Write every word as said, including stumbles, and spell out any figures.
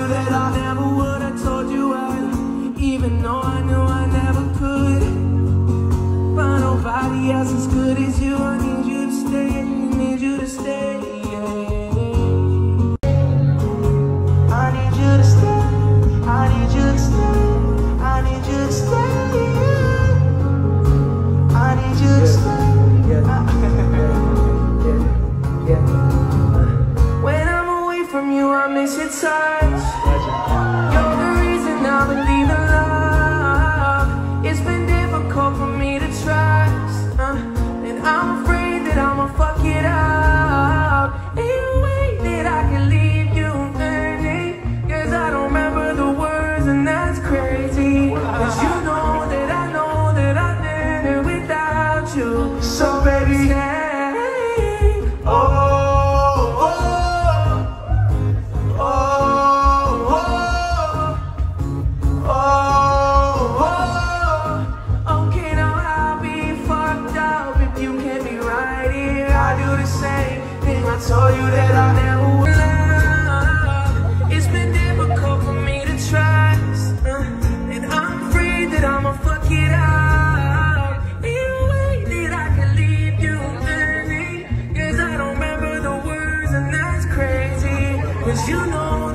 that I never would. I told you I'd, even though I knew I never could. But nobody else as good as you. I need you to stay, I need you to stay. I need you to stay, I need you to stay, I need you to stay. I need you to stay. When I'm away from you, I miss your touch. You're the reason I believe in love. It's been difficult for me to trust, uh, and I'm afraid that I'ma fuck it up. Ain't no way that I can leave you early, cause I don't remember the words, and that's crazy. Cause you know that I know that I did it without you. So baby, hey, oh, oh, oh, oh, oh, oh. Okay, now I'll be fucked up if you can't be right here. I do the same thing I told you that I never would love. It's been difficult for me to trust, uh, and I'm afraid that I'ma fuck it up. Ain't no way that I can leave you early, cause I don't remember the words, and that's crazy. Cause you know